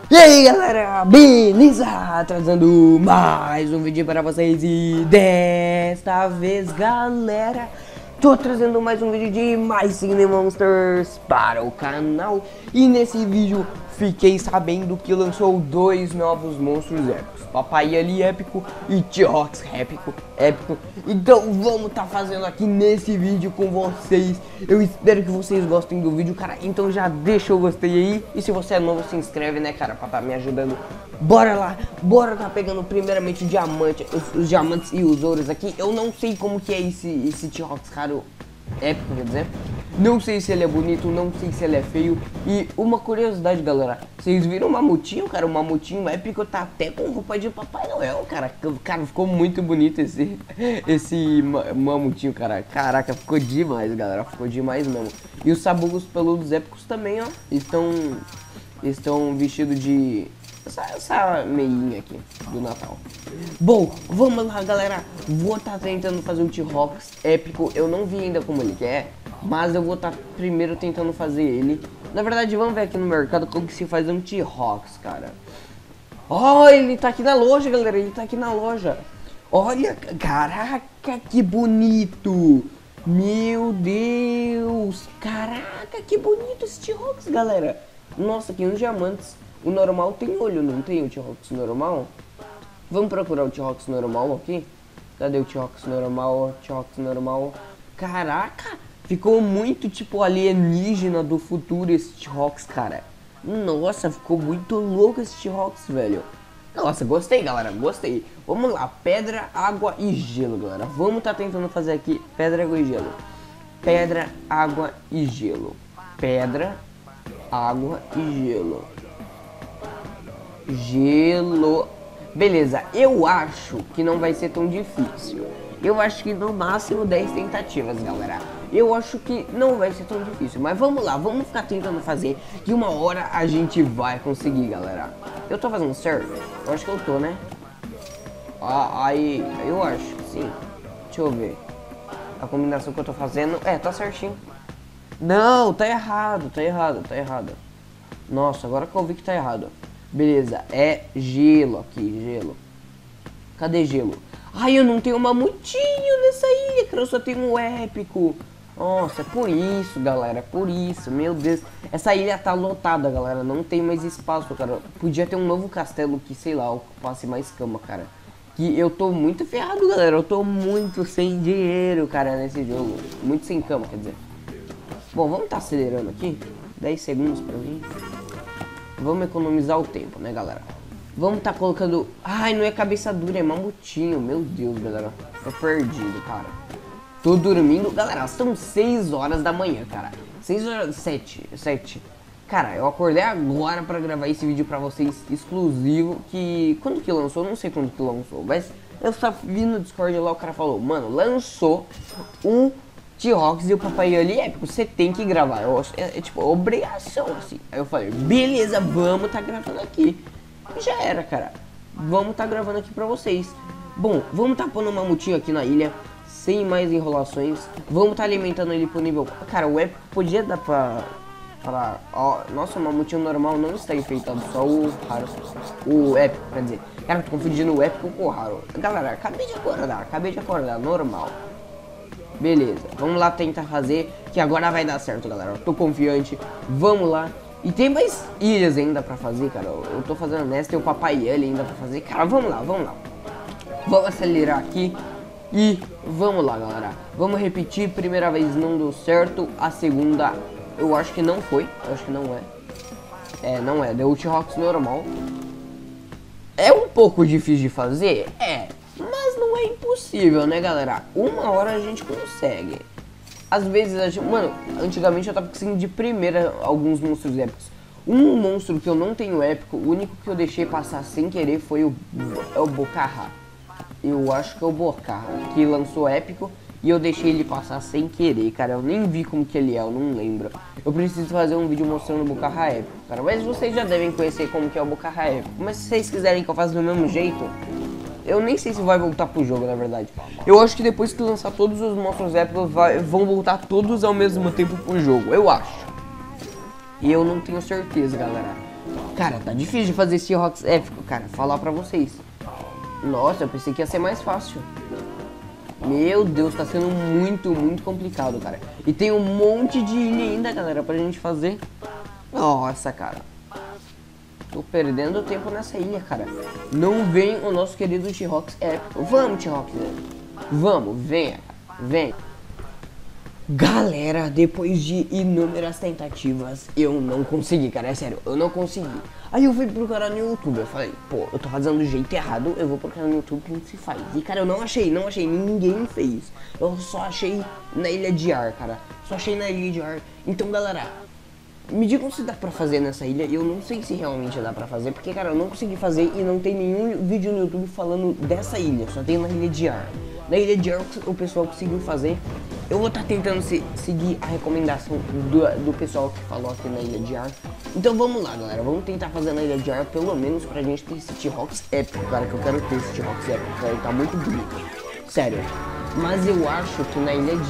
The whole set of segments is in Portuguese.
E aí galera, beleza? Trazendo mais um vídeo para vocês e desta vez galera, tô trazendo mais um vídeo de My Singing Monsters para o canal. E nesse vídeo fiquei sabendo que lançou dois novos monstros épicos, Papai Ali épico e T-Rox épico. Então vamos tá fazendo aqui nesse vídeo com vocês. Eu espero que vocês gostem do vídeo, cara. Então já deixa o gostei aí. E se você é novo, se inscreve, né, cara, pra tá me ajudando. Bora lá, bora tá pegando primeiramente o diamante, os diamantes e os ouros aqui. Eu não sei como que é esse T-Rox, cara, épico, quer dizer. Não sei se ele é bonito, não sei se ele é feio. E uma curiosidade, galera, vocês viram o mamutinho, cara? O mamutinho épico tá até com roupa de Papai Noel, cara. Cara, ficou muito bonito esse mamutinho, cara. Caraca, ficou demais, galera. Ficou demais mesmo. E os sabugos peludos épicos também, ó. Estão vestidos de... Essa meinha aqui do Natal. Bom, vamos lá, galera. Vou estar tentando fazer um T-Rox épico. Eu não vi ainda como ele é, mas eu vou estar primeiro tentando fazer ele. Na verdade, vamos ver aqui no mercado como que se faz um T-Rox, cara. Ó, ele tá aqui na loja, galera. Ele tá aqui na loja. Olha, caraca, que bonito. Meu Deus. Caraca, que bonito esse T-Rox, galera. Nossa, aqui uns diamantes. O normal tem olho, não tem o T-Rox normal? Vamos procurar o T-Rox normal aqui. Cadê o T-Rox normal? T-Rox normal. Caraca, ficou muito tipo alienígena do futuro esse T-Rox, cara. Nossa, ficou muito louco esse T-Rox, velho. Nossa, gostei, galera, gostei. Vamos lá, pedra, água e gelo, galera. Vamos tá tentando fazer aqui pedra, água e gelo. Pedra, água e gelo. Pedra, água e gelo. Gelo. Beleza, eu acho que não vai ser tão difícil. Eu acho que no máximo 10 tentativas, galera. Eu acho que não vai ser tão difícil. Mas vamos lá, vamos ficar tentando fazer, que uma hora a gente vai conseguir, galera. Eu tô fazendo certo? Eu acho que eu tô, né? Aí, eu acho que sim. Deixa eu ver. A combinação que eu tô fazendo, tá certinho. Não, tá errado, tá errado. Nossa, agora que eu vi que tá errado. Beleza, é gelo aqui, gelo. Cadê gelo? Ai, eu não tenho mamutinho nessa ilha, cara. Eu só tenho um épico. Nossa, é por isso, galera. É por isso, meu Deus. Essa ilha tá lotada, galera. Não tem mais espaço, cara. Podia ter um novo castelo que, sei lá, ocupasse mais cama, cara. Que eu tô muito ferrado, galera. Eu tô muito sem dinheiro, cara, nesse jogo. Muito sem cama, quer dizer. Bom, vamos tá acelerando aqui. 10 segundos pra mim. Vamos economizar o tempo, né, galera? Vamos tá colocando... Ai, não é cabeça dura, é mamutinho. Meu Deus, galera. Tô perdido, cara. Tô dormindo. Galera, são 6 horas da manhã, cara. 6 horas... 7. Cara, eu acordei agora pra gravar esse vídeo pra vocês exclusivo. Que... Quando que lançou? Não sei quando que lançou. Mas eu só vi no Discord lá, o cara falou... Mano, lançou um... T-Rox e o Papai Ali épico, você tem que gravar. É tipo obrigação, assim. Aí eu falei, beleza, vamos tá gravando aqui. E já era, cara. Vamos tá gravando aqui pra vocês. Bom, vamos tá pondo um mamutinho aqui na ilha, sem mais enrolações. Vamos tá alimentando ele pro nível... Cara, o épico podia dar ó, nossa, o mamutinho normal não está enfeitado, só o raro. O épico, quer dizer. Cara, tô confundindo o épico com o raro. Galera, acabei de acordar, normal. Beleza, vamos lá tentar fazer, que agora vai dar certo, galera. Eu tô confiante, vamos lá. E tem mais ilhas ainda pra fazer, cara. Eu tô fazendo nessa, tem o Papai Ele ainda pra fazer. Cara, vamos lá. Vamos acelerar aqui. E vamos lá, galera. Vamos repetir, primeira vez não deu certo. A segunda, eu acho que não foi. Eu acho que não é. Não é, deu o T-Rox normal. É um pouco difícil de fazer? Mas não é impossível, né, galera? Uma hora a gente consegue. Às vezes a gente... Mano, antigamente eu tava conseguindo de primeira alguns monstros épicos. Um monstro que eu não tenho épico, o único que eu deixei passar sem querer foi o Bocarra. Eu acho que é o Bocarra, que lançou épico e eu deixei ele passar sem querer, cara. Eu nem vi como que ele é, eu não lembro. Eu preciso fazer um vídeo mostrando o Bocarra épico, cara. Mas vocês já devem conhecer como que é o Bocarra épico. Mas se vocês quiserem que eu faça do mesmo jeito... Eu nem sei se vai voltar pro jogo, na verdade. Eu acho que depois que lançar todos os monstros épicos, vão voltar todos ao mesmo tempo pro jogo. Eu acho. E eu não tenho certeza, galera. Cara, tá difícil de fazer esse T-Rox épico, cara. Falar pra vocês. Nossa, eu pensei que ia ser mais fácil. Meu Deus, tá sendo muito complicado, cara. E tem um monte de ilha ainda, galera, pra gente fazer. Nossa, cara. Tô perdendo tempo nessa ilha, cara. Não vem o nosso querido T-Rox épico. Vamos, T-Rox. Vamos, venha, vem. Galera, depois de inúmeras tentativas, eu não consegui, cara, é sério, eu não consegui. Aí eu fui procurar no YouTube, eu falei, pô, eu tô fazendo do jeito errado, eu vou procurar no YouTube como se faz. E, cara, eu não achei, ninguém fez. Eu só achei na Ilha de Ar, cara, só achei na Ilha de Ar. Então, galera, me digam se dá pra fazer nessa ilha. Eu não sei se realmente dá pra fazer, porque, cara, eu não consegui fazer e não tem nenhum vídeo no YouTube falando dessa ilha, só tem na Ilha de Ar. Na Ilha de Ar o pessoal conseguiu fazer. Eu vou estar tentando seguir a recomendação do pessoal que falou aqui na Ilha de Ar. Então vamos lá, galera, vamos tentar fazer na Ilha de Ar, pelo menos pra gente ter esse T-Rox épico, cara, que eu quero ter esse T-Rox épico, cara, ele tá muito bonito, sério. Mas eu acho que na Ilha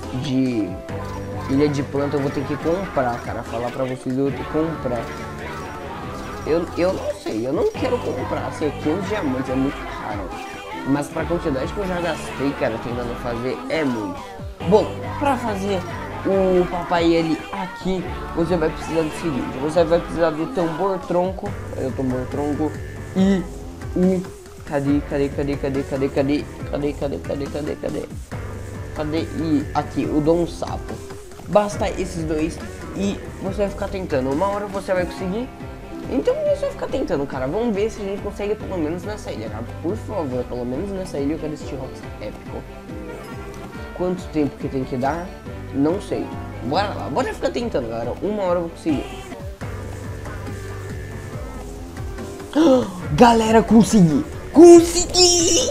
Ilha de Planta eu vou ter que comprar, cara, falar pra vocês, eu vou ter que comprar. Eu não sei, eu não quero comprar, assim, 15 diamantes é muito caro. Mas pra quantidade que eu já gastei, cara, tentando fazer, é muito. Bom, pra fazer o papai ele aqui, você vai precisar do seguinte. Você vai precisar do tambor tronco, e o... Cadê? E aqui, o Dom Sapo. Basta esses dois e você vai ficar tentando. Uma hora você vai conseguir. Então você vai ficar tentando, cara. Vamos ver se a gente consegue pelo menos nessa ilha, cara. Por favor, pelo menos nessa ilha eu quero esse T-Rox épico. Quanto tempo que tem que dar? Não sei. Bora lá, bora ficar tentando, galera. Uma hora eu vou conseguir. Galera, consegui! Consegui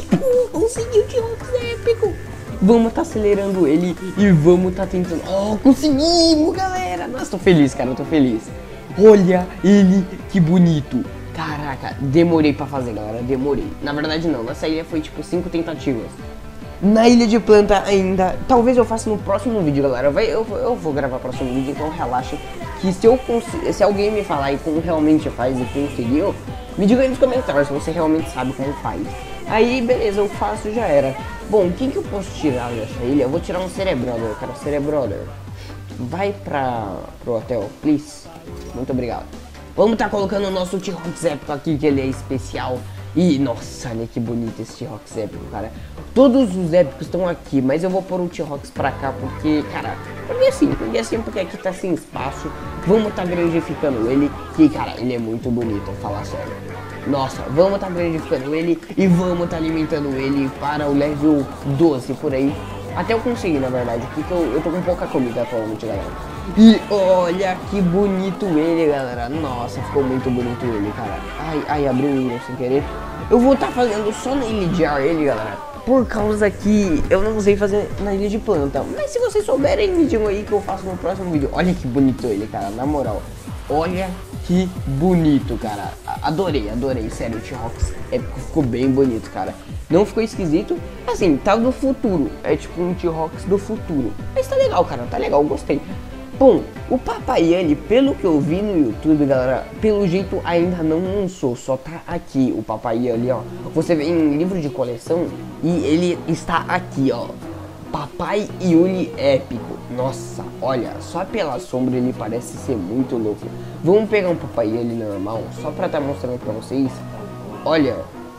o T-Rox épico! Vamos tá acelerando ele e vamos tá tentando. Oh, conseguimos, galera! Nossa, tô feliz, cara, eu tô feliz. Olha ele, que bonito. Caraca, demorei pra fazer, galera, demorei. Na verdade não, nessa ilha foi tipo 5 tentativas. Na Ilha de Planta ainda, talvez eu faça no próximo vídeo, galera. Eu vou gravar o próximo vídeo, então relaxa. Que se alguém me falar e como realmente faz e conseguiu, me diga aí nos comentários se você realmente sabe como faz. Aí, beleza, eu faço e já era. Bom, quem que eu posso tirar dessa ilha? Eu vou tirar um Cerebroder, cara, Cerebroder. Vai pro hotel, please. Muito obrigado. Vamos tá colocando o nosso T-Rox épico aqui, que ele é especial. E, nossa, olha que bonito esse T-Rox épico, cara. Todos os épicos estão aqui, mas eu vou pôr o T-Rox pra cá, porque, cara, porque aqui tá sem espaço. Vamos tá grandificando ele, que, cara, ele é muito bonito, vou falar sério. Nossa, vamos tá grandificando ele e vamos tá alimentando ele para o level 12 por aí. Até eu conseguir, na verdade, porque eu tô com pouca comida atualmente, galera. E olha que bonito ele, galera. Nossa, ficou muito bonito ele, cara. Ai, abriu o ilha sem querer. Eu vou estar fazendo só na Ilha de Ar ele, galera, por causa que eu não sei fazer na Ilha de Planta. Mas se vocês souberem, me digam aí que eu faço no próximo vídeo. Olha que bonito ele, cara, na moral. Olha que bonito, cara. Adorei, sério, o T-Rox ficou bem bonito, cara. Não ficou esquisito, assim, tá do futuro. É tipo um T-Rox do futuro. Mas tá legal, cara, tá legal, gostei. Bom, o Papai Ele, pelo que eu vi no YouTube, galera, pelo jeito ainda não lançou, só tá aqui o Papai Ele, ó. Você vê em livro de coleção e ele está aqui, ó. Papai Yuli épico. Nossa, olha, só pela sombra ele parece ser muito louco. Vamos pegar um Papai Yuli normal, só pra estar mostrando pra vocês. Olha,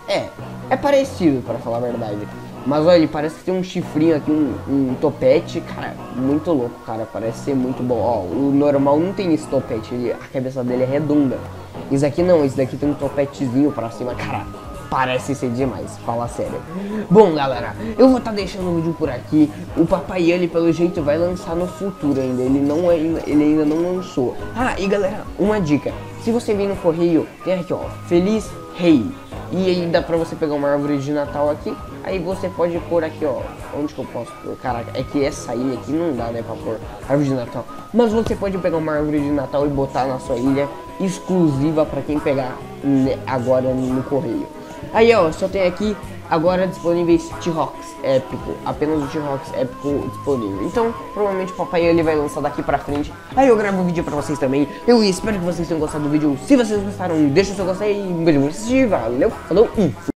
é parecido, pra falar a verdade. Mas olha, ele parece que tem um chifrinho aqui, um topete, cara, muito louco, cara, parece ser muito bom. Ó, o normal não tem esse topete, a cabeça dele é redonda. Esse aqui não, esse daqui tem um topetezinho pra cima, cara, parece ser demais, fala sério. Bom, galera, eu vou estar deixando o vídeo por aqui. O Papai Ele, pelo jeito, vai lançar no futuro ainda, ele ainda não lançou. Ah, e galera, uma dica, se você vir no correio, tem aqui, ó, Feliz Rei. E aí dá pra você pegar uma árvore de Natal aqui. Aí você pode pôr aqui, ó. Onde que eu posso pôr? Caraca, é que essa ilha aqui não dá, né, pra pôr árvore de Natal. Mas você pode pegar uma árvore de Natal e botar na sua ilha, exclusiva pra quem pegar agora no correio. Aí, ó, só tem aqui agora disponíveis T-Rox épico, apenas o T-Rox épico disponível. Então, provavelmente o papai ele vai lançar daqui pra frente. Aí eu gravo um vídeo pra vocês também. Eu espero que vocês tenham gostado do vídeo. Se vocês gostaram, deixa o seu gostei. Um beijo pra vocês. Valeu, falou e